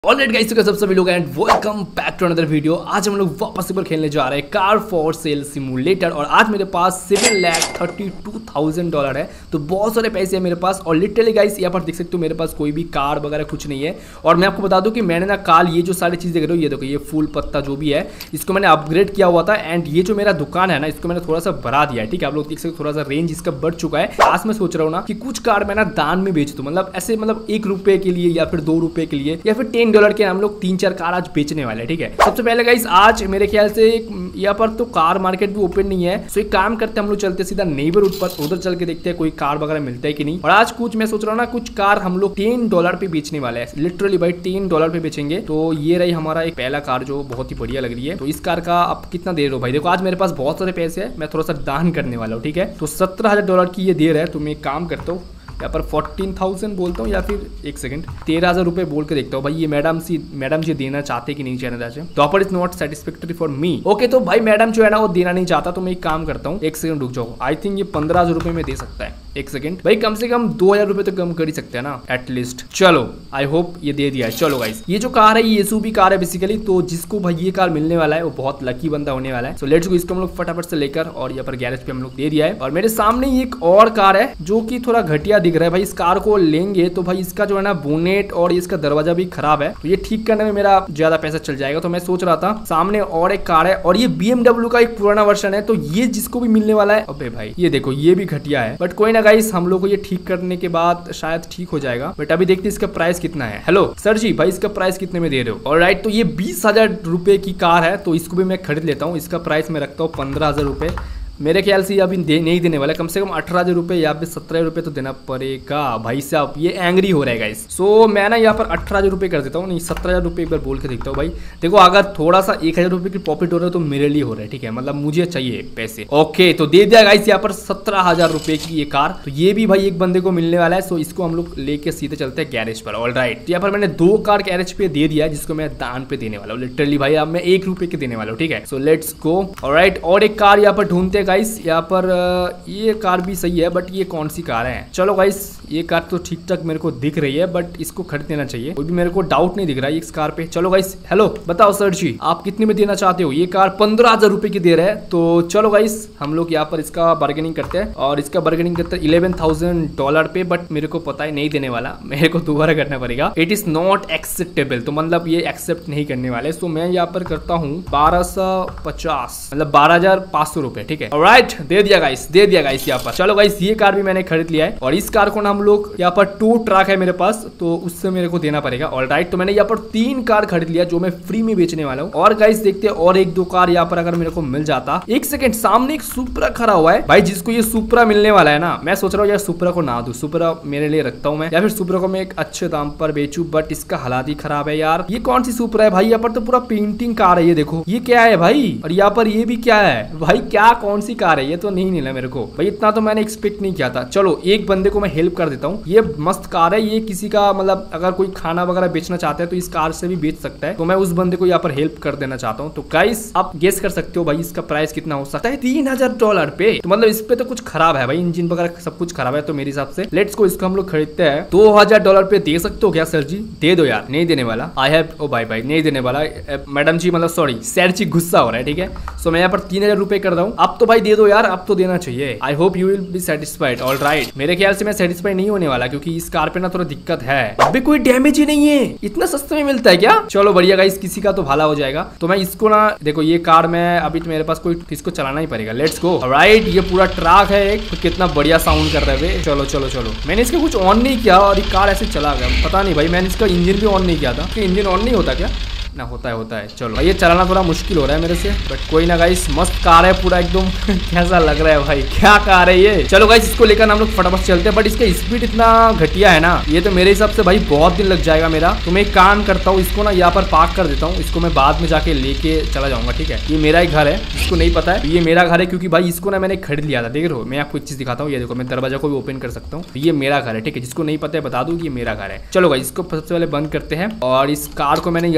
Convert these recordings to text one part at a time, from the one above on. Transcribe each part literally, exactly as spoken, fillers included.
Alright guys, तो सब सभी लोग and welcome back to another video. आज हम लोग वापस से खेलने जा रहे हैं कार फॉर सेल सिमुलेटर और आज मेरे पास seven lakh thirty two thousand dollar है। तो बहुत सारे पैसे हैं मेरे पास और लिटरली गाइस यहाँ पर देख सकते हो मेरे पास कोई भी कार वगैरह कुछ नहीं है। और मैं आपको बता दूं कि मैंने ना काल ये जो सारी चीज़ देख रहे हो, ये देखो ये फूल पत्ता जो भी है इसको मैंने अपग्रेड किया हुआ था। एंड ये जो मेरा दुकान है ना इसको मैंने थोड़ा सा बढ़ा दिया है। ठीक है, आप लोग देख सकते हो थोड़ा सा रेंज इसका बढ़ चुका है। आज मैं सोच रहा हूँ ना कि कुछ कार मैं ना दान में बेच दूँ, मतलब ऐसे मतलब एक रुपए के लिए या फिर दो रुपए के लिए या फिर टेन डॉलर के हम लोग तीन चार कार आज बेचने वाले हैं। ठीक है, सबसे पहले गाइस आज मेरे ख्याल से यहाँ पर तो कार मार्केट भी ओपन नहीं है। सो एक काम करते हैं, हम लोग चलते सीधा नेबरहुड पर, उधर चल के देखते हैं कोई कार वगैरह मिलता है कि नहीं। और आज कुछ मैं सोच रहा हूँ ना कुछ कार हम लोग टेन डॉलर पे बेचने वाले हैं, लिटरली भाई टेन डॉलर पे बेचेंगे। तो ये रही हमारा एक पहला कार जो बहुत ही बढ़िया लग रही है। तो इस कार का आप कितना दे रहे हो भाई? देखो आज मेरे पास बहुत सारे पैसे है, मैं थोड़ा सा दान करने वाला हूँ। ठीक है, तो सत्रह हजार डॉलर की ये दे रहा है। तो मैं एक काम करता हूँ यहाँ पर फोर्टीन थाउजेंड बोलता हूँ या फिर एक सेकंड तेरह हजार रुपए बोल के देखता हूँ भाई ये मैडम सी मैडम जी देना चाहते कि नहीं चाहना चाहते। तो offer is not satisfactory for me. Okay, तो भाई मैडम जो है ना वो देना नहीं चाहता। तो मैं एक काम करता हूँ, एक सेकंड रुक जाओ। आई थिंक ये पंद्रह हजार रुपए में दे सकता है। एक सेकंड भाई, कम से कम दो हजार रुपए तो कम कर ही सकते हैं ना एटलीस्ट। चलो आई होप ये दे दिया है। चलो गाइस, ये जो कार है ये एसयूवी कार है बेसिकली। तो जिसको भाई ये कार मिलने वाला है वो बहुत लकी बंदा होने वाला है। सो लेट्स गो, इसको हम लोग फटाफट से लेकर और यहाँ पर गैरेज पे हम लोग दे दिया है। और मेरे सामने एक और कार है जो कि थोड़ा घटिया दिख रहा है भाई। इस कार को लेंगे तो भाई इसका जो है ना बोनेट और इसका दरवाजा भी खराब है, तो ये ठीक करने में मेरा ज्यादा पैसा चल जाएगा। तो मैं सोच रहा था सामने और एक कार है और ये बीएमडब्ल्यू का एक पुराना वर्जन है। तो ये जिसको भी मिलने वाला है, अबे भाई ये देखो ये भी घटिया है, बट कोई ना गाइस हम लोग को ये ठीक करने के बाद शायद ठीक हो जाएगा। बट अभी देखते इसका प्राइस कितना है। हेलो सर जी, भाई इसका प्राइस कितने में दे रहे हो? ऑलराइट, तो ये बीस हजार रुपए की कार है तो इसको भी मैं खरीद लेता हूँ। इसका प्राइस मैं रखता हूँ पंद्रह हजार रुपए। मेरे ख्याल से अभी दे, नहीं देने वाला, कम से कम अठारह हजार रुपये या फिर सत्रह रुपये तो देना पड़ेगा भाई साहब। ये एंग्री हो रहेगा इस। सो मैं ना यहाँ पर अठारह हजार रुपये कर देता हूँ, नहीं सत्रह हजार रुपये एक बार बोल के देखता हूँ भाई। देखो अगर थोड़ा सा एक हजार रुपये की प्रॉफिट हो रहा है तो मेरे लिए हो रहा है। ठीक है, मतलब मुझे चाहिए पैसे। ओके, तो दे दिया गाइस यहाँ पर सत्रह हजार रुपये की ये कार। तो ये भी भाई एक बंदे को मिलने वाला है। सो इसको हम लोग लेके सीधे चलते हैं गैरेज पर। ऑलराइट, यहाँ पर मैंने दो कार गैरेज पे दे दिया जिसको मैं दान पे देने वाला हूँ। लिटरली भाई अब मैं एक रुपये के देने वाला हूँ। ठीक है, सो लेट्स गो। ऑलराइट, और एक कार यहाँ पर ढूंढते हैं गाइस। यहाँ पर ये कार भी सही है बट ये कौन सी कार है? चलो गाइस, ये कार तो ठीक ठाक मेरे को दिख रही है बट इसको खरीद लेना चाहिए। कोई भी मेरे को डाउट नहीं दिख रहा है इस कार पे। चलो गाइस, हेलो बताओ सर जी आप कितने में देना चाहते हो? ये कार पंद्रह हजार रुपए की दे रहे हैं। तो चलो गाइस हम लोग यहाँ पर इसका बार्गेनिंग करते हैं और इसका बार्गेनिंग करते हैं इलेवन थाउजेंड डॉलर पे। बट मेरे को पता है नहीं देने वाला, मेरे को दोबारा करना पड़ेगा। इट इज नॉट एक्सेप्टेबल, तो मतलब ये एक्सेप्ट नहीं करने वाले। तो मैं यहाँ पर करता हूँ बारह सौ पचास, मतलब बारह हजार पाँच सौ रुपए। ठीक है, ऑलराइट, दे दिया गाइस, दे दिया गाइस यहाँ पर। चलो गाइस, ये कार भी मैंने खरीद लिया है और इस कार को ना हम लोग यहाँ पर टू ट्रक है मेरे पास तो उससे मेरे को देना पड़ेगा। ऑलराइट, तो मैंने यहाँ पर तीन कार खरीद लिया जो मैं फ्री में बेचने वाला हूँ। और गाइस देखते हैं और एक दो कार यहाँ पर अगर मेरे को मिल जाता। एक सेकंड, सामने एक सुपरा खड़ा हुआ है भाई। जिसको ये सुपरा मिलने वाला है ना, मैं सोच रहा हूँ यार सुपरा को ना दूं, सुपरा मेरे लिए रखता हूँ मैं, या फिर सुपरा को मैं एक अच्छे दाम पर बेचू। बट इसका हालात ही खराब है यार। ये कौन सी सुपरा है भाई? यहाँ पर तो पूरा पेंटिंग कार है, ये देखो ये क्या है भाई। और यहाँ पर ये भी क्या है भाई? क्या कौन सी कार है? ये तो नहीं मिला मेरे को भाई, इतना तो मैंने एक्सपेक्ट नहीं किया था। चलो एक बंदे को मैं हेल्प कर देता हूँ। ये मस्त कार है, ये किसी का मतलब अगर कोई खाना वगैरह बेचना चाहता है तो इस कार से भी बेच सकता है। तो मैं उस बंदे को यहाँ पर हेल्प कर देना चाहता हूँ। तो गाइस आप गेस कर सकते हो भाई इसका प्राइस कितना हो सकता है? तीन हजार डॉलर पे। तो मतलब इस पे तो कुछ खराब है भाई, इंजन वगैरह सब कुछ खराब है। तो मेरे हिसाब से लेट्स को इसको हम लोग खरीदते हैं। दो हजार डॉलर पे दे सकते हो क्या सर जी? दे दो यार। नहीं देने वाला, आई हैव ओ भाई भाई नहीं देने वाला मैडम जी, मतलब सॉरी सर जी गुस्सा हो रहा है। ठीक है, सो मैं यहाँ पर तीन हजार रुपए कर रहा हूँ। अब तो भाई दे दो यार, अब तो देना चाहिए। I hope you will be satisfied. Alright, मेरे ख्याल से मैं सेटिस्फाइड नहीं होने वाला क्योंकि इस कार पे ना थोड़ा दिक्कत है। अबे कोई डैमेज ही नहीं है, इतना सस्ते में मिलता है क्या? चलो बढ़िया गाइस, किसी का तो भला हो जाएगा। तो मैं इसको ना देखो ये कार में अभी तो मेरे पास कोई, इसको चलाना ही पड़ेगा। Let's go. ऑलराइट, ये पूरा ट्रक है एक, तो कितना बढ़िया साउंड कर रहा है। चलो चलो चलो, मैंने इसका कुछ ऑन नहीं किया और ये कार ऐसे चला गया। पता नहीं भाई, मैंने इसका इंजन भी ऑन नहीं किया था। इंजन ऑन नहीं होता क्या? ना होता है होता है। चलो भाई, ये चलाना थोड़ा मुश्किल हो रहा है मेरे से, बट कोई ना गाइस, मस्त कार है पूरा एकदम। कैसा लग रहा है भाई, क्या कार है ये? चलो गाइस, इसको लेकर हम लोग फटाफट चलते हैं। बट इसका स्पीड इतना घटिया है ना, ये तो मेरे हिसाब से भाई बहुत दिन लग जाएगा मेरा। तो मैं एक काम करता हूँ, इसको ना यहाँ पर पार्क कर देता हूँ। इसको मैं बाद में जाके लेके चला जाऊंगा। ठीक है, ये मेरा ही घर है, इसको नहीं पता है ये मेरा घर है क्योंकि भाई इसको ना मैंने खरीद लिया था। देख रहे हो, मैं आपको एक चीज दिखाता हूँ। ये देखो, मैं दरवाजा को भी ओपन कर सकता हूँ। ये मेरा घर है। ठीक है, जिसको नहीं पता है बता दूं कि ये मेरा घर है। चलो गाइस, इसको सबसे पहले बंद करते हैं और इस कार को मैंने यहाँ पर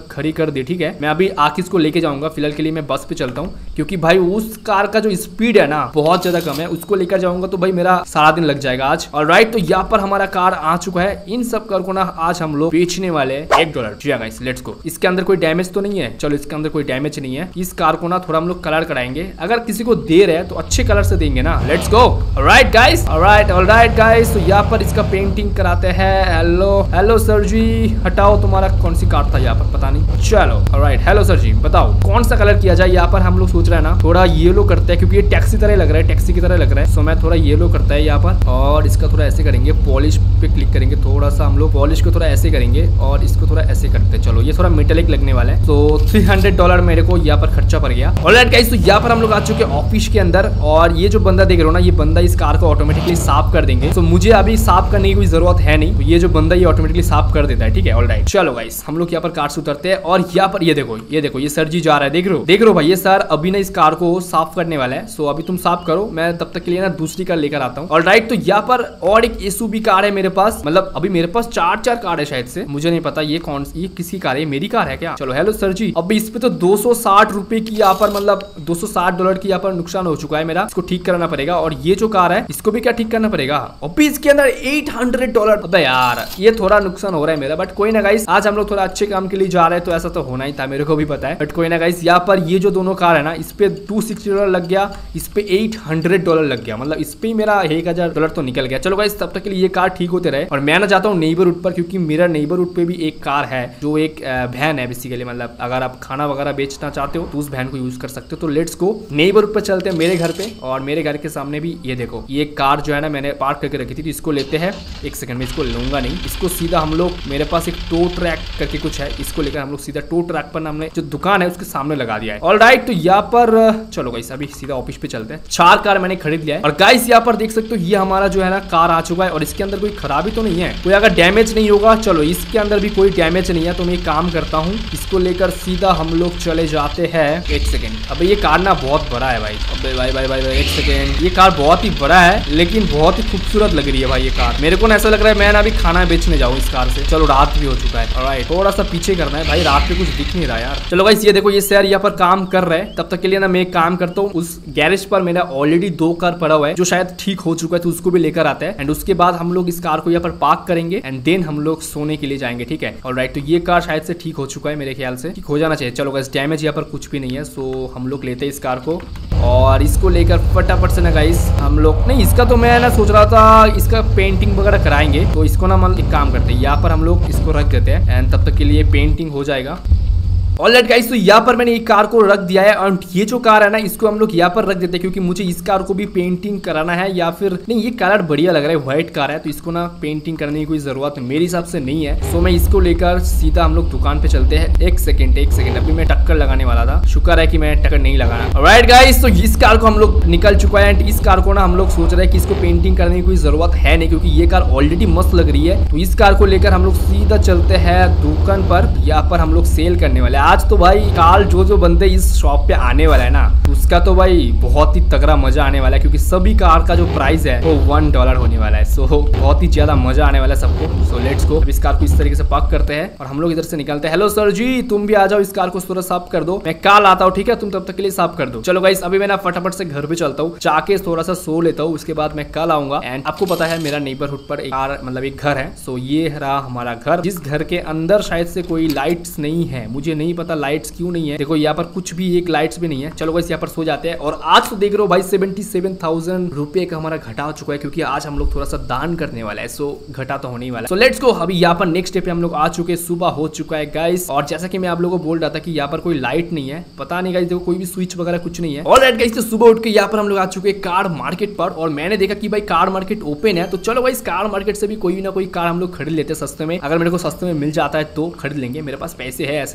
खड़ी कर दी, ठीक है। मैं अभी आके इसको लेके जाऊंगा, फिलहाल के लिए मैं बस पे चलता हूँ, क्योंकि भाई उस कार का जो स्पीड है ना बहुत ज्यादा कम है, उसको लेकर जाऊंगा तो भाई मेरा सारा दिन लग जाएगा आज। और राइट, तो यहाँ पर हमारा कार आ चुका है। इन सब कार को ना आज हम लोग बेचने वाले हैं एक डॉलर। जी गाइस, लेट्स गो। इसके अंदर कोई डैमेज तो नहीं है, चलो इसके अंदर कोई डैमेज नहीं है। इस कार को ना थोड़ा हम लोग कलर कराएंगे, अगर किसी को दे रहे हैं तो अच्छे कलर से देंगे ना। Let's go. Alright guys, alright alright guys, तो यहाँ पर इसका पेंटिंग कराते हैं। हेलो हेलो सर जी, हटाओ तुम्हारा कौन सी कार था यहाँ पर, पता नहीं। चलो ऑलराइट, हेलो सर जी, बताओ कौन सा कलर किया जाए। यहाँ पर हम लोग सोच रहे हैं ना थोड़ा येलो करते हैं, क्योंकि ये टैक्सी तरह लग रहा है, टैक्सी की तरह लग रहा है। सो मैं थोड़ा येलो करता है यहाँ पर, और इसका थोड़ा ऐसे करेंगे, पॉलिश पे क्लिक करेंगे, थोड़ा सा हम लोग पॉलिश को थोड़ा ऐसे करेंगे और इसको थोड़ा ऐसे करते हैं। चलो ये थोड़ा मेटेलिक लगने वाला है। तो थ्री हंड्रेड डॉलर मेरे को यहाँ पर खर्चा पड़ गया। ऑलराइट गाइस, तो यहाँ पर हम लोग आ चुके हैं ऑफिस के अंदर, और ये जो बंदा देख रहे हो ना, ये बंदा इस कार को ऑटोमेटिकली साफ कर देंगे। तो मुझे अभी साफ करने की कोई जरूरत है नहीं, तो ये जो बंदा ये ऑटोमेटिकली साफ कर देता है, ठीक है। ऑलराइट, चलो गाइस हम लोग यहाँ पर कार से उतरते हैं, और यहाँ पर ये देखो ये देखो ये सर जी जा रहा है, देख रहे हो देख रहे हो भाई, ये सर अभी ना इस कार को साफ करने वाला है। सो अभी तुम साफ करो, मैं तब तक के लिए ना दूसरी कार लेकर आता हूँ। ऑलराइट, तो यहाँ पर और एक एसयूवी कार है मेरे पास, मतलब अभी मेरे पास चार चार कार है शायद से, मुझे नहीं पता ये कौन ये किसी कार है, मेरी कार है क्या। चलो हेलो सर जी, अभी इस पे तो दो सौ साठ रुपए की यहाँ पर, मतलब दो सौ साठ डॉलर की यहाँ पर नुकसान हो चुका है मेरा, इसको ठीक कराना पड़ेगा। और ये जो कार है इसको भी क्या ठीक करना पड़ेगा, अभी इसके अंदर आठ सौ डॉलर। अबे यार ये थोड़ा नुकसान हो रहा है मेरा, बट कोई ना गाइस, आज हम लोग थोड़ा अच्छे काम के लिए जा रहे हैं, तो ऐसा तो होना ही था, मेरे को भी पता है। बट कोई ना गाइस, यहाँ पर ये जो दोनों कार है ना, इस पे दो सौ साठ डॉलर लग गया, इस पे आठ सौ डॉलर लग गया, मतलब इस पे मेरा एक हजार डॉलर तो निकल गया। चलो गाइस, तब तक के लिए ये कार ठीक होते रहे, और मैं ना जाता हूँ नेबरहुड पर, क्योंकि मेरा नेबरहुड पे भी एक कार है जो एक वैन है बेसिकली, मतलब अगर आप खाना वगैरह बेचना चाहते हो तो उस वैन को यूज कर सकते हो। तो लेट्स गो, नेबरहुड पर चलते हैं मेरे घर पे, और मेरे घर के सामने भी ये देखो ये कार जो है ना मैंने पार्क करके रखी थी, तो इसको लेते हैं। एक सेकंड में इसको लूंगा नहीं, इसको सीधा हम लोग, मेरे पास एक टो ट्रैक करके कुछ है, इसको लेकर हम लोग सीधा टो ट्रैक पर हमने जो दुकान है उसके सामने लगा दिया है। ऑलराइट, तो यहाँ पर चलो गाइस अभी सीधा ऑफिस पे चलते हैं। चार कार मैंने खरीद लिया है, और गाइस यहाँ पर देख सकते हो ये हमारा जो है ना कार आ चुका है, और इसके अंदर कोई खराबी तो नहीं है, कोई अगर डैमेज नहीं होगा। चलो इसके अंदर भी कोई डैमेज नहीं है, तो मैं एक काम करता हूँ, इसको लेकर सीधा हम लोग चले जाते हैं। एक सेकेंड, अबे ये कार ना बहुत बड़ा है भाई, अबे भाई भाई भाई भाई एक सेकेंड, ये कार बहुत ही बड़ा है लेकिन बहुत ही खूबसूरत लग रही है भाई ये कार। मेरे को ना ऐसा लग रहा है मैं ना अभी खाना बेचने जाऊँ इस कार से। चलो रात भी हो चुका है, ऑलराइट थोड़ा सा पीछे करना है भाई, रात में कुछ दिख नहीं रहा यार। चलो गाइस ये देखो ये सर यहाँ पर काम कर रहे हैं, तब तक के लिए ना मैं एक काम करता हूँ, उस गैरेज पर मेरा ऑलरेडी दो कार पड़ा हुआ है जो शायद ठीक हो चुका है, तो उसको भी लेकर आते हैं, एंड उसके बाद हम लोग इस कार को यहाँ पर पार्क करेंगे, एंड देन हम लोग सोने के लिए जाएंगे, ठीक है। ऑलराइट, तो ये कार शायद से ठीक हो चुका है, मेरे ख्याल से ठीक हो जाना चाहिए। चलो गाइस डैमेज यहाँ पर कुछ भी नहीं है, सो हम लोग लेते हैं इस कार को, और इसको लेकर फटाफट से ना गाइस हम लोग, नहीं इसका तो मैं ना सोच रहा था इसका पेंटिंग वगैरह कराएंगे, तो इसको ना मतलब एक काम करते हैं, यहाँ पर हम लोग इसको रख देते हैं, एंड तब तक के लिए पेंटिंग हो जाएगा। ऑलराइट गाइस, तो यहाँ पर मैंने एक कार को रख दिया है, और ये जो कार है ना इसको हम लोग यहाँ पर रख देते हैं, क्योंकि मुझे इस कार को भी पेंटिंग कराना है, या फिर नहीं ये कलर बढ़िया लग रहा है, व्हाइट कार है, तो इसको ना पेंटिंग करने की कोई जरूरत मेरे हिसाब से नहीं है। सो मैं इसको लेकर सीधा हम लोग दुकान पे चलते हैं। एक सेकेंड एक सेकेंड अभी मैं टक्कर लगाने वाला था, शुक्र है कि मैं टक्कर नहीं लगाना। ऑलराइट गाइस, तो इस कार को हम लोग निकल चुका है, एंड इस कार को ना हम लोग सोच रहे हैं कि इसको पेंटिंग करने की कोई जरूरत है नहीं, क्योंकि ये कार ऑलरेडी मस्त लग रही है। तो इस कार को लेकर हम लोग सीधा चलते हैं दुकान पर, यहाँ पर हम लोग सेल करने वाले। आज तो भाई काल जो जो बंदे इस शॉप पे आने वाला है ना, उसका तो भाई बहुत ही तगड़ा मजा आने वाला है, क्योंकि सभी कार का जो प्राइस है वो वन डॉलर होने वाला है। सो बहुत ही ज्यादा मजा आने वाला है सबको। सो लेट्स गो, अब इस कार को इस तरीके से पार्क करते हैं, और हम लोग इधर से निकलते हैं। हेलो सर जी, तुम भी आ जाओ, इस कार को थोड़ा साफ कर दो, मैं कल आता हूँ, ठीक है, तुम तब तक के लिए साफ कर दो। चलो गाइस अभी मैं ना फटाफट से घर पे चलता हूँ, जाके थोड़ा सा सो लेता हूँ, उसके बाद मैं कल आऊंगा। एंड आपको पता है मेरा नेबरहुड पर एक कार मतलब एक घर है, सो ये रहा हमारा घर, जिस घर के अंदर शायद से कोई लाइट्स नहीं है, मुझे नहीं पता लाइट्स क्यों नहीं है। देखो यहाँ पर कुछ भी एक लाइट्स भी नहीं है। चलो गाइस यहाँ पर सो जाते हैं, और आज तो देख रहे हो भाई सेवेंटी सेवन थाउजेंड रुपए का हमारा घटा हो चुका है, क्योंकि आज हम लोग थोड़ा सा दान करने वाला है, सो घटा तो होने ही वाला है। सो लेट्स गो, अभी यहाँ पर नेक्स्ट डे पे हम लोग आ चुके, सुबह हो चुका है गाइस, और जैसा कि मैं आप लोगों को बोल रहा था कि यहाँ पर कोई लाइट नहीं है, पता नहीं गाइस, देखो कोई भी स्विच वगैरह कुछ नहीं है। ऑलराइट गाइस, तो सुबह उठ के यहाँ पर हम लोग आ चुके कार मार्केट पर, और मैंने देखा कि भाई कार मार्केट ओपन है, तो चलो भाई कार मार्केट से भी कोई ना कोई कार हम लोग खरीद लेते सस्ते में। अगर मेरे को सस्ते में मिल जाता है तो खरीद लेंगे, मेरे पास पैसे है ऐसे तो, अगर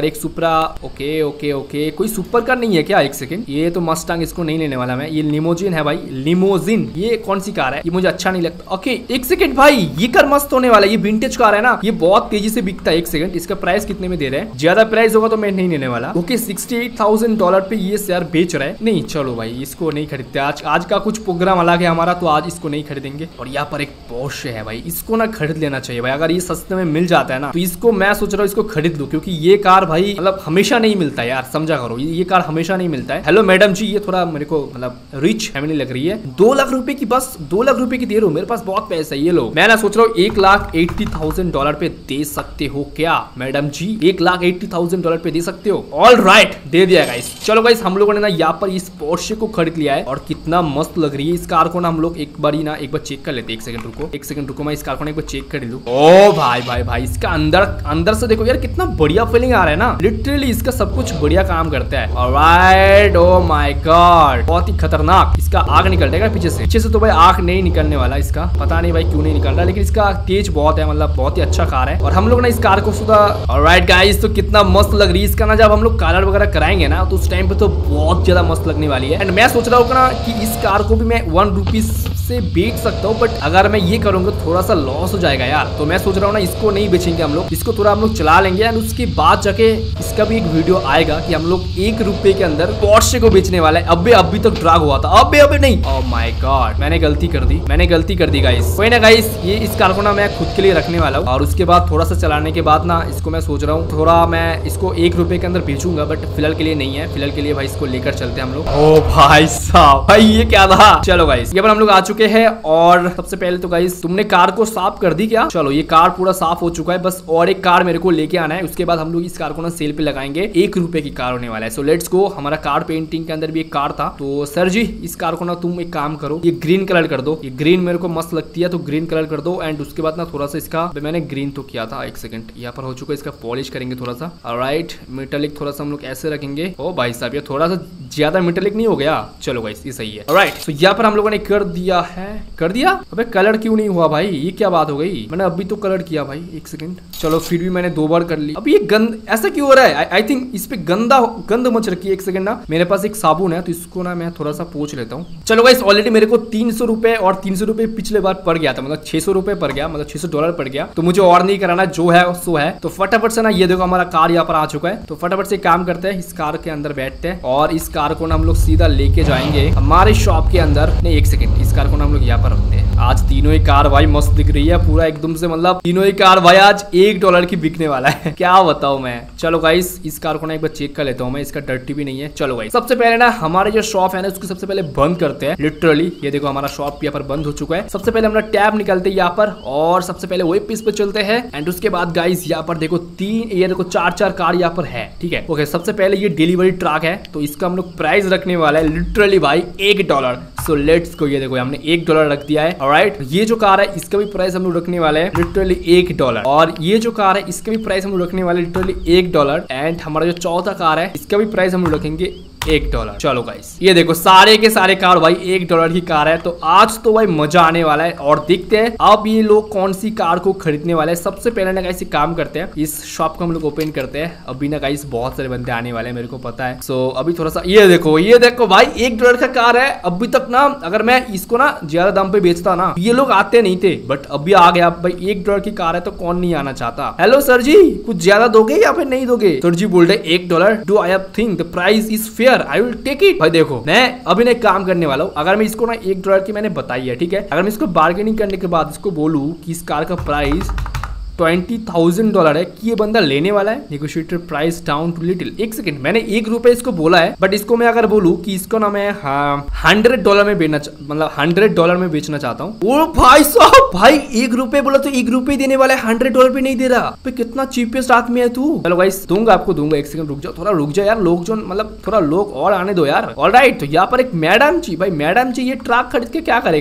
यार एक सुपरा। ओके ओके ओके, कोई सुपर कार नहीं है क्या? एक सेकंड, ये तो मस्टैंग, इसको नहीं लेने वाला मैं। ये लिमोजिन है भाई, लिमोजिन। ये कौन सी कार है? ये मुझे अच्छा नहीं लगता। ओके एक सेकंड भाई, ये कार मस्त होने वाला है। ये विंटेज कार है ना, ये बहुत तेजी से बिकता है। एक सेकंड, इसका प्राइस कितने में दे रहे हैं? ज्यादा प्राइस होगा तो मैं नहीं लेने वाला। Okay sixty eight thousand dollar पे ये शेयर बेच रहा है। नहीं चलो भाई, इसको नहीं खरीदते। आज आज का कुछ प्रोग्राम अलग है हमारा, तो आज इसको नहीं खरीदेंगे। और यहाँ पर एक पोर्शे है भाई, इसको ना खरीद लेना चाहिए भाई। अगर ये सस्ते में मिल जाता है ना, तो इसको मैं सोच रहा हूँ इसको खरीद लूं, क्योंकि ये कार भाई मतलब हमेशा नहीं मिलता है यार, समझा करो। ये कार हमेशा नहीं मिलता है। हेलो मैडम जी, ये थोड़ा मेरे को मतलब रिच फैमिली लग रही है। दो लाख रुपए की, बस दो लाख रुपए की दे रहा हूँ, मेरे पास बहुत पैसा है। ये लो, मैं ना सोच रहा हूँ एक लाख एट्टी थाउजेंड डॉलर पे दे सकते हो क्या मैडम जी? एक लाख एट्टी थाउजेंड डॉलर पे दे सकते हो? ऑल राइट, दे दिया गाइस। चलो गाइस, हम लोगों ने ना यहाँ पर इस पोर्शे को खरीद लिया है और कितना मस्त लग रही है। इस कार को ना हम लोग एक बार ही ना एक बार चेक कर लेते हैं। एक सेकंड रुको, एक सेकंड रुको, मैं इस कार को ना एक बार चेक कर लूं। ओ भाई भाई भाई, इसका अंदर अंदर से देखो यार, कितना बढ़िया फीलिंग आ रहा है ना। लिटरली इसका सब कुछ बढ़िया काम करता है। ऑलराइट, ओ माय गॉड, बहुत ही खतरनाक। इसका आग निकल जाएगा पीछे से। पीछे से तो भाई आग नहीं निकलने वाला इसका, पता नहीं भाई क्यों नहीं निकल रहा, लेकिन इसका तेज बहुत है, मतलब बहुत ही अच्छा कार है। और हम लोग ना इस कार को सुधा। ऑलराइट गाइस, तो कितना मस्त लग रही है इसका ना। जब हम लोग कलर वगैरह कराएंगे ना, तो उस टाइम पे तो बहुत ज्यादा मस्त लगने वाली है। एंड मैं सोच रहा हूँ ना कि इस कार को भी मैं वन रुपीज से बेच सकता हूँ, बट अगर मैं ये करूंगा थोड़ा सा लॉस हो जाएगा यार। तो मैं सोच रहा हूँ ना, इसको नहीं बेचेंगे हम लोग, इसको थोड़ा हम लोग चला लेंगे। एंड उसके बाद जाके इसका भी एक वीडियो आएगा कि हम लोग एक रुपए के अंदर पोर्शे को बेचने वाला है। अबे अभी तक ड्रैग हुआ था, अबे अबे नहीं। ओह माय गॉड, मैंने गलती कर दी, मैंने गलती कर दी गाइस। कोई ना गाइस, ये इस कार को ना मैं खुद के लिए रखने वाला हूँ, और उसके बाद थोड़ा सा चलाने के बाद ना इसको मैं सोच रहा हूँ थोड़ा मैं इसको एक रुपए के अंदर बेचूंगा, बट फिलहाल के लिए नहीं है। फिलहाल के लिए भाई इसको लेकर चलते हैं हम लोग। ओ भाई साहब, भाई ये क्या था? चलो गाइस, ये पर हम लोग आ चुके हैं। और सबसे पहले तो गाइस, तुमने कार को साफ कर दी क्या? चलो, ये कार पूरा साफ हो चुका है, बस और एक कार मेरे को लेके आना है। उसके बाद हम लोग इस कार को ना सेल पे लगाएंगे। एक रुपए की कार होने वाला है। So let's go. हमारा कार पेंटिंग के अंदर भी एक कार था, तो सर जी इस कार को ना तुम एक काम करो, ये ग्रीन कलर कर दो। ये ग्रीन मेरे को मस्त लगती है, तो ग्रीन कलर कर दो। एंड उसके बाद ना थोड़ा सा इसका, मैंने ग्रीन तो किया था, एक सेकंड, यहाँ पर हो चुका है। इसका पॉलिश करेंगे थोड़ा सा। ऑलराइट, मेटालिक थोड़ा सा हम लोग ऐसे रखेंगे। ओ भाई साहब, ये थोड़ा सा ज्यादा मेटालिक नहीं हो गया? चलो गाइस, ये सही है। ऑलराइट, तो यहाँ पर हम लोगों ने कर दिया है। कर दिया? अबे कलर क्यों नहीं हुआ भाई? ये क्या बात हो गई? मैंने अभी तो कलर किया भाई, एक सेकंड। चलो, फिर भी मैंने दो बार कर ली। अब ये गंद ऐसा क्यों हो रहा है? आई थिंक इस पे गंदा गंद मच रखी है। एक सेकंड ना, मेरे पास एक साबुन है, तो इसको ना मैं थोड़ा सा पोंछ लेता हूँ। चलो गाइस, ऑलरेडी मेरे को तीन सौ रुपए और तीन सौ रुपए पिछले बार पड़ गया था, मतलब छह सौ रुपए पड़ गया, मतलब छह सौ डॉलर पड़ गया। तो मुझे और नहीं कराना, जो है सो है। तो फटाफट से ना, ये देखो हमारा कार यहाँ पर आ चुका है। तो फटाफट से काम करते हैं, इस कार के अंदर बैठते हैं और इस कार को ना हम लोग सीधा लेके जाएंगे हमारे शॉप के अंदर। नहीं, एक सेकंड, इस कार को ना हम लोग यहाँ पर रखते हैं। आज तीनों ही कार भाई मस्त दिख रही है पूरा एकदम से, मतलब तीनों ही कार भाई आज एक डॉलर की बिकने वाला है। क्या बताऊं मैं। चलो गाइस, इस कार को ना एक बार चेक कर लेता हूँ मैं, इसका डर्टी भी नहीं है। चलो गाइस, सबसे पहले ना हमारे जो शॉप है ना, उसको सबसे पहले बंद करते हैं। लिटरली ये देखो, हमारा शॉप यहाँ पर बंद हो चुका है। सबसे पहले हम टैब निकालते हैं यहाँ पर, और सबसे पहले वेब पेज पे चलते हैं। एंड उसके बाद गाइस, यहाँ पर देखो तीन, ये देखो चार चार कार यहाँ पर है, ठीक है। ओके, सबसे पहले ये डिलीवरी ट्रक है, तो इसका हम लोग प्राइस रखने वाला है लिटरली भाई एक डॉलर। सो लेट्स गो, ये देखो हमने एक डॉलर रख दिया है। ऑलराइट, ये जो कार है इसका भी प्राइस हम लोग रखने वाले हैं लिटरली एक डॉलर, और ये जो कार है इसका भी प्राइस हम लोग रखने वाले लिटरली एक डॉलर। एंड हमारा जो चौथा कार है इसका भी प्राइस हम लोग रखेंगे एक डॉलर। चलो गाइस, ये देखो सारे के सारे कार भाई एक डॉलर की कार है। तो आज तो भाई मजा आने वाला है, और देखते हैं अब ये लोग कौन सी कार को खरीदने वाले हैं। सबसे पहले ना गाइस काम करते हैं, इस शॉप को हम लोग ओपन करते हैं। अभी ना गाइस बहुत सारे बंदे आने वाले हैं, मेरे को पता है। सो अभी थोड़ा सा, ये देखो ये देखो भाई एक डॉलर का कार है। अभी तक ना अगर मैं इसको ना ज्यादा दाम पे बेचता ना, ये लोग आते नहीं थे, बट अभी आ गया भाई। एक डॉलर की कार है तो कौन नहीं आना चाहता। हेलो सर जी, कुछ ज्यादा दोगे या फिर नहीं दोगे? सर जी बोल रहे एक dollar. Do I think the price is fair, I will take it. भाई देखो, मैं अभी एक काम करने वाला हूँ। अगर मैं इसको ना एक डॉलर की मैंने बताई है, ठीक है, अगर मैं इसको बार्गेनिंग करने के बाद इसको बोलूँ कि इस कार का प्राइस ट्वेंटी थाउजेंड डॉलर है, कि ये बंदा लेने वाला है। Negotiated price down to little. एक सेकंड, मैंने एक रुपए इसको बोला है, बट इसको मैं अगर बोलूं कि इसको ना मैं हाँ हंड्रेड डॉलर में बेचना, मतलब हंड्रेड डॉलर में बेचना चाहता हूँ। ओ भाई साहब, भाई एक रुपए बोला तो एक रुपए देने वाला है, हंड्रेड डॉलर पे नहीं दे रहा। भाई कितना चीपेस्ट आदमी है तू। चलो गाइस, दूंगा आपको, दूंगा। एक सेकंड रुक जाओ, थोड़ा रुक जाओ यार, लोग जो मतलब थोड़ा लोग और आने दो यार। ऑलराइट, तो यहाँ पर एक मैडम जी, भाई मैडम जी ये ट्रक खरीद के क्या करेगा?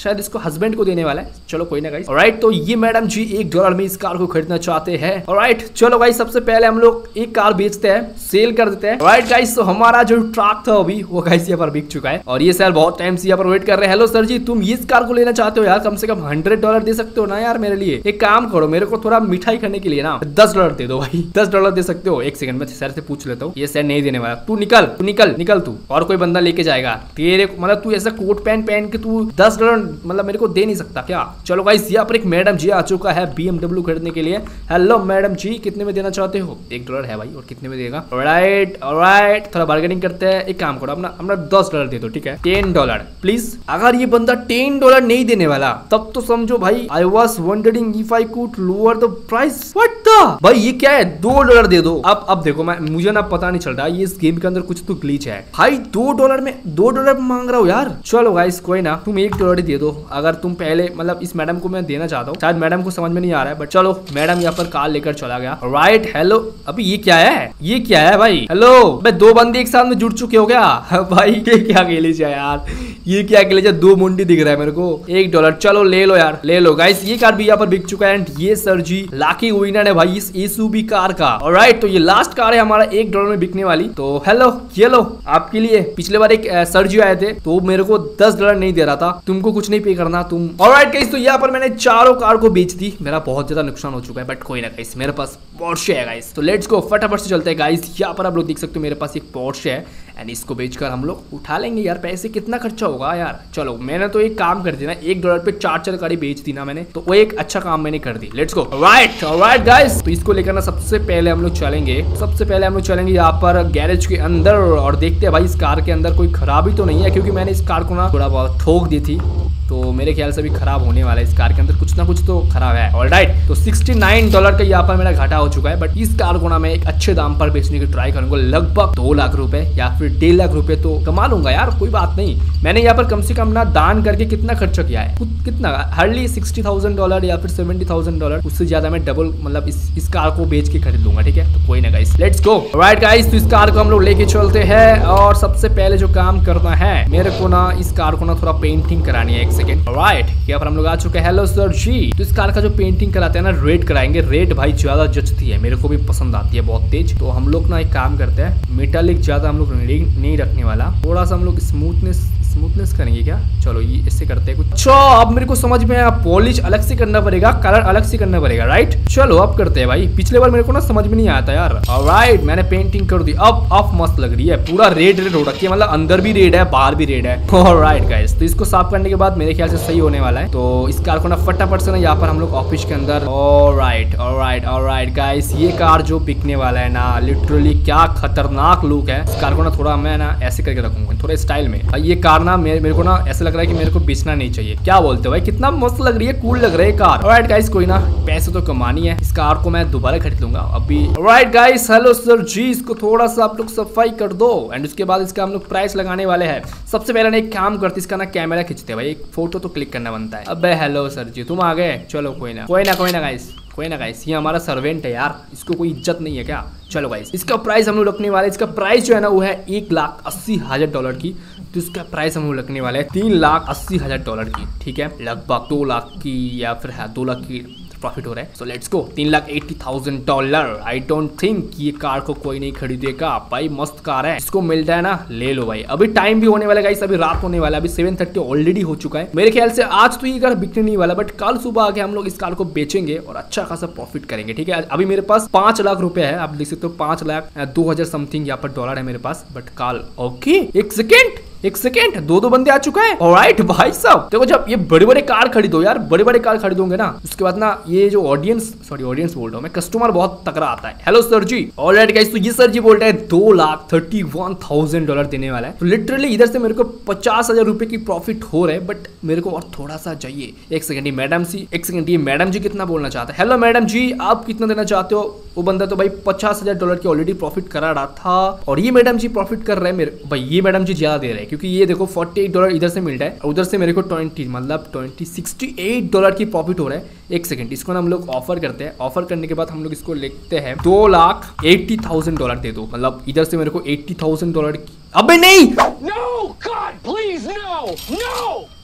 शायद इसको हस्बैंड को देने वाला है। चलो कोई ना गाइस। ऑलराइट, तो ये मैडम जी एक डॉलर में इस कार को खरीदना चाहते हैं। ऑलराइट, चलो गाइस सबसे पहले हम लोग एक कार बेचते हैं, सेल कर देते हैं। ऑलराइट गाइस, तो हमारा जो ट्रक था अभी वो गाइस यहाँ पर बिक चुका है और ये सर बहुत टाइम से यहाँ पर वेट कर रहे हैं। हेलो सर जी, तुम इस कार को लेना चाहते हो यार? कम से कम हंड्रेड डॉलर दे सकते हो ना यार मेरे लिए? एक काम करो, मेरे को थोड़ा मिठाई खाने के लिए ना दस डॉलर दे दो भाई। दस डॉलर दे सकते हो? एक सेकंड में सर से पूछ लेता हूँ। ये सर नहीं देने वाला। तू निकल, तू निकल, निकल तू, और कोई बंदा लेके जाएगा तेरे। मतलब तू ऐसा कोट पैंट पहन के तू दस डॉलर मतलब मेरे को दे नहीं सकता क्या? चलो गाइस, यहाँ पर एक मैडम जी आ चुका है बी एम डब्ल्यू खरीदने के लिए। हेलो मैडम जी, कितने में देना चाहते हो? एक डॉलर है भाई, और कितने में देगा? ऑलराइट ऑलराइट, थोड़ा बार्गेनिंग करते हैं। एक काम करो, अपना अपना दस डॉलर दे दो, ठीक है? Ten dollar please. अगर ये बंदा टेन डॉलर नहीं देने वाला तब तो समझो भाई, I was wondering if I could lower the price. What the भाई, ये क्या है? दो डॉलर दे दो। अब अब देखो, मैं मुझे ना पता नहीं चल रहा ये इस गेम के अंदर कुछ तो ग्लिच है भाई। दो डॉलर में दो डॉलर मांग रहा हूँ यार। चलो गाइस कोई ना, तुम एक डॉलर ही दे दो। अगर तुम पहले मतलब इस मैडम को मैं देना चाहता हूँ, शायद मैडम को समझ में नहीं आ रहा है, बट चलो मैडम यहाँ पर कार लेकर चला गया। Right, hello. अभी ये क्या है? ये क्या है भाई? हेलो भाई, दो बंदे एक साथ में जुड़ चुके हो क्या भाई? ये क्या ग्लिच है यार? ये क्या ग्लिच है? दो मुंडी दिख रहा है मेरे को। एक डॉलर, चलो ले लो यार, ले लो गाइस। ये कार भी यहाँ पर बिक चुका है एंड ये सर जी लाकी विनर है भाई इस एसयूवी कार का। ऑलराइट, तो ये लास्ट कार है हमारा एक डॉलर में बिकने वाली। तो हेलो, ये लो आपके लिए। पिछले बार एक सर जी आए थे तो मेरे को दस डॉलर नहीं दे रहा था। तुमको कुछ नहीं पे करना तुम। ऑलराइट गाइस, तो यहाँ पर मैंने चारों कार को बेच दी। मेरा बहुत ज्यादा नुकसान हो चुका है, बट कोई ना गाइस, मेरे पास पोर्शे है गाइस। तो लेट्स गो, फटाफट से चलते हैं गाइस। यहाँ पर आप लोग देख सकते हो मेरे पास एक पोर्शे है एंड इसको बेचकर हम लोग उठा लेंगे यार। पैसे कितना खर्चा होगा यार? चलो मैंने तो एक काम कर दिया ना, एक डॉलर पे चार चार गाड़ी बेच दी ना मैंने, तो वो एक अच्छा काम मैंने कर दी। Let's go. Right alright guys, तो इसको लेकर ना सबसे पहले हम लोग चलेंगे सबसे पहले हम लोग चलेंगे यहाँ पर गैरेज के अंदर और देखते हैं भाई इस कार के अंदर कोई खराबी तो नहीं है, क्योंकि मैंने इस कार को ना थोड़ा बहुत ठोक दी थी, तो मेरे ख्याल से भी खराब होने वाला है। इस कार के अंदर कुछ ना कुछ तो खराब है। ऑलराइट, तो सिक्सटी नाइन डॉलर का यहाँ पर मेरा घाटा हो चुका है, बट इस कार को ना मैं एक अच्छे दाम पर बेचने की ट्राई करूंगा। लगभग दो लाख रुपए या फिर डेढ़ लाख रुपए तो कमा लूंगा यार, कोई बात नहीं। मैंने यहाँ पर कम से कम ना दान करके कितना खर्चा किया है? कितना? हार्डली सिक्सटी थाउजेंड डॉलर या फिर सेवेंटी थाउजेंड डॉलर। उससे ज्यादा मैं डबल मतलब इस इस कार को बेच के खरीद लूंगा, ठीक है? तो कोई ना guys, let's go. Right guys, तो इस कार को हम लोग लेके चलते हैं और सबसे पहले जो काम करना है मेरे को ना, इस कार को ना थोड़ा पेंटिंग करानी है। एक सेकेंड। राइट, यहाँ पर हम लोग आ चुके हैं। हेलो सर जी, तो इस कार का जो पेंटिंग कराते हैं ना, रेड कराएंगे। रेड भाई ज्यादा जचती है, मेरे को भी पसंद आती है बहुत तेज। तो हम लोग ना एक काम करते हैं, मेटालिक ज्यादा हम लोग नहीं रखने वाला, थोड़ा सा हम लोग स्मूथनेस स्मूथनेस करेंगे क्या? चलो ये इससे करते हैं कुछ। अच्छा, अब मेरे को समझ में आया, पॉलिश अलग से करना पड़ेगा, कलर अलग से करना पड़ेगा। राइट, चलो अब करते हैं भाई। पिछले बार मेरे को ना समझ में नहीं आया था यार। ऑलराइट, मैंने पेंटिंग कर दी। अब अब मस्त लग रही है, पूरा रेड रेड हो रखी है, मतलब अंदर भी रेड है बाहर भी रेड है। ऑलराइट गाइस, तो इसको साफ करने के बाद मेरे ख्याल से सही होने वाला है। तो इस कार को ना फटाफट से ना यहाँ पर हम लोग ऑफिस के अंदर। ऑलराइट ऑलराइट ऑलराइट गाइस, ये कार जो बिकने वाला है ना, लिटरली क्या खतरनाक लुक है। इस कार को ना थोड़ा मैं ना ऐसे करके रखूंगा, थोड़ा स्टाइल में। ये कार ना मेरे, मेरे को ना ऐसा लग रहा है कि मेरे को बेचना नहीं चाहिए। क्या बोलते हो भाई? कितना मस्त लग रही है, कूल लग रही है कार। ऑलराइट गाइस, कोई ना, पैसे तो कमानी है। इस कार को मैं दोबारा खरीद लूंगा अभी। Alright guys, hello sir ji, इसको थोड़ा सा आप लोग सफाई कर दो एंड उसके बाद इसका हम लोग प्राइस लगाने वाले हैं। सबसे पहले ना एक काम करते, इसका ना कैमरा खींचते भाई, एक फोटो तो क्लिक करना बनता है। अबे हेलो सर जी, तुम आ गए? चलो कोई ना कोई ना कोई ना गाइस, कोई ना गाइस, ये हमारा सर्वेंट है यार, इसको कोई इज्जत नहीं है क्या? चलो गाइस, इसका प्राइस हम लोग रखने वाले, इसका प्राइस जो है ना वो है एक लाख अस्सी हजार डॉलर की। तो इसका प्राइस हम लोग रखने वाले हैं तीन लाख अस्सी हजार डॉलर की, ठीक है? लगभग दो लाख की या फिर है दो लाख की प्रॉफिट हो रहा है। सो लेट्स गो, तीन lakh eighty thousand dollar. I don't think ये कार को कोई नहीं खरीदेगा भाई, मस्त कार है, इसको मिलता है ना, ले लो भाई। अभी टाइम भी होने वाला है गाइस, अभी रात होने वाला है, अभी सेवन थर्टी ऑलरेडी हो चुका है। मेरे ख्याल से आज तो ये कार बिकने नहीं वाला, बट कल सुबह आके हम लोग इस कार को बेचेंगे और अच्छा खासा प्रॉफिट करेंगे, ठीक है? अभी मेरे पास पांच लाख रुपए है, आप देख सकते हो, पांच लाख दो हजार समथिंग यहाँ पर डॉलर है मेरे पास। बट कल ओके, एक सेकेंड एक सेकेंड, दो दो बंदे आ चुका है। ऑलराइट भाई साहब, देखो जब ये बड़े बड़े कार खरीदो यार, बड़े बड़े कार खरीदोगे ना, उसके बाद ना ये जो ऑडियंस, सॉरी ऑडियंस बोल रहा हूँ मैं, कस्टमर बहुत तगड़ा आता है। Hello sir ji. Alright guys, तो ये सर जी बोल रहे हैं दो lakh thirty one thousand dollar देने वाला है। तो लिटरली इधर से मेरे को पचास हजार रुपए की प्रॉफिट हो रहा है, बट मेरे को और थोड़ा सा चाहिए। एक सेकंड, ये मैडम सी, एक सेकंड, ये मैडम जी कितना बोलना चाहते हैं? हेलो मैडम जी, आप कितना देना चाहते हो? वो बंदा तो भाई पचास हजार डॉलर की ऑलरेडी प्रॉफिट करा रहा था, और ये मैडम जी प्रॉफिट कर रहे हैं मेरे भाई, ये मैडम जी ज्यादा दे रहे हैं, क्योंकि ये देखो फोर्टी एट डॉलर इधर से मिल रहा है, उधर से मेरे को ट्वेंटी मतलब ट्वेंटी सिक्सटी एट डॉलर की प्रॉफिट हो रहा है। एक सेकंड, इसको ना हम लोग ऑफर करते हैं। ऑफर करने के बाद हम लोग इसको लिखते हैं दो लाख एट्टी थाउजेंड डॉलर दे दो, मतलब इधर से मेरे को एट्टी थाउजेंड डॉलर की। अबे नहीं, No, God, please, no, no.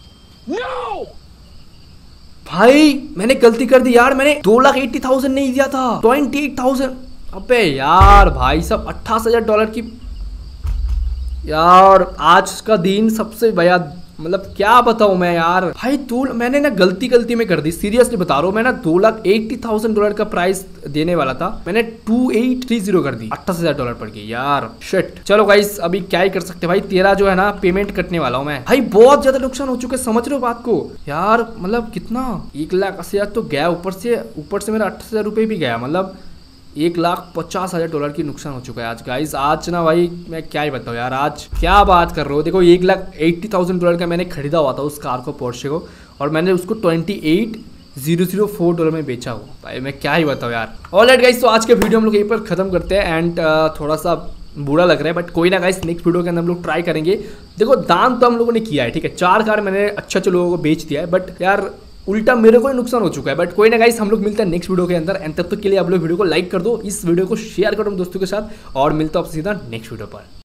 no! भाई मैंने गलती कर दी यार, मैंने दो लाख एट्टी थाउजेंड नहीं दिया था, ट्वेंटी एट थाउजेंड। अबे यार भाई सब अट्ठाईस हजार डॉलर की। यार आज का दिन सबसे बया, मतलब क्या बताऊं मैं यार। भाई दो मैंने ना गलती गलती में कर दी, सीरियसली बता रहा हूँ। मैं ना दो लाख एट्टी थाउजेंड डॉलर का प्राइस देने वाला था, मैंने टू एट थ्री जीरो कर दी, अट्ठाईस हजार डॉलर पड़ गई यार। शिट। चलो गाइस अभी क्या ही कर सकते भाई, तेरा जो है ना पेमेंट कटने वाला हूँ मैं। भाई बहुत ज्यादा नुकसान हो चुके, समझ रहे हो बात को यार। मतलब कितना, एक लाख अस्सी हजार तो गया, ऊपर से ऊपर से मेरा अट्ठाईस हजार रुपये भी गया, मतलब एक लाख पचास हजार डॉलर की नुकसान हो चुका है आज गाइस। आज ना भाई मैं क्या ही बताऊँ यार, आज क्या बात कर रहे हो। देखो एक लाख एट्टी थाउजेंड डॉलर का मैंने खरीदा हुआ था उस कार को, पोर्शे को, और मैंने उसको twenty eight zero zero four dollar में बेचा हुआ। भाई मैं क्या ही बताऊँ यार। ऑलराइट गाइस, तो आज के वीडियो हम लोग यहीं पर खत्म करते हैं। एंड थोड़ा सा बुरा लग रहा है बट कोई ना गाइस, नेक्स्ट वीडियो के अंदर हम लोग ट्राई करेंगे। देखो दान तो हम लोगों ने किया है, ठीक है, चार कार मैंने अच्छे अच्छे लोगों को बेच दिया है, बट यार उल्टा मेरे को ही नुकसान हो चुका है। बट कोई ना गाइस, हम लोग मिलते हैं नेक्स्ट वीडियो के अंदर। एंड तब तक के लिए आप लोग वीडियो को लाइक कर दो, इस वीडियो को शेयर करो दोस्तों के साथ, और मिलता हूं आपसे सीधा नेक्स्ट वीडियो पर।